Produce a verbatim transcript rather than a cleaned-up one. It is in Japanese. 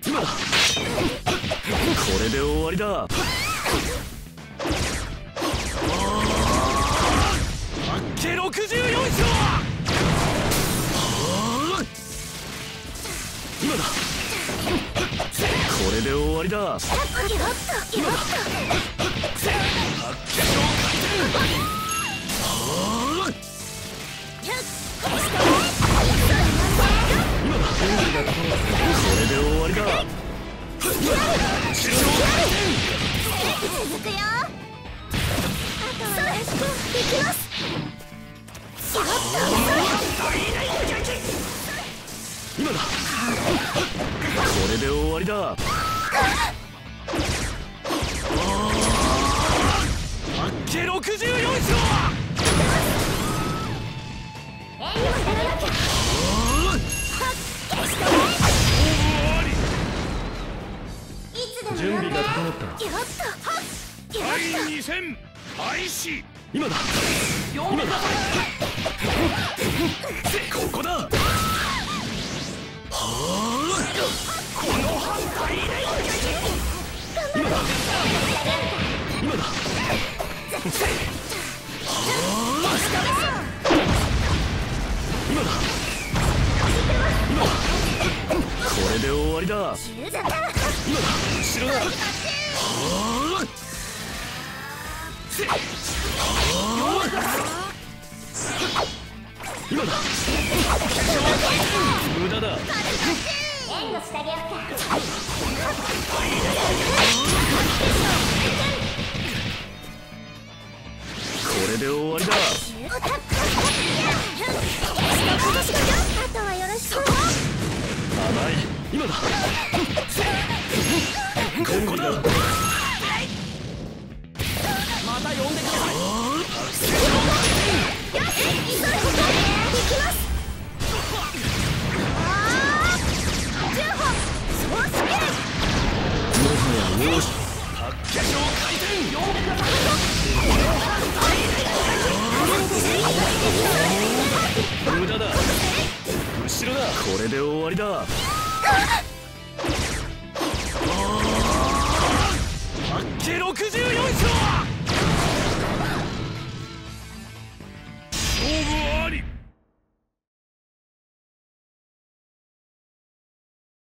今だ。これで終わりだ。八景ろくじゅうよん章。今だ。これで終わりだ。今だ。八景章回転。今だ。これで終わりだ。続くよ。あとはよろしくできます。今だ。これで終わりだ。八景ろくじゅうよん章。準備が整った。第二戦開始。今だ。今だ。ここだ。はあ、この反対。今だ。今だ。はあ、今だ。今だ。これで終わりだ。今だ。後ろだ。はあ。今だ。無駄だ。援護してあげようか。これで終わりだ。あとはよろしく。甘い。今だ。ここだ。また呼んでください。よし、急いで行きます。ああ、じゅうほん、そうすぎる。もはやよし。八景章回転。呼んでください。無駄だ。後ろだ。これで終わりだ。八景ろくじゅう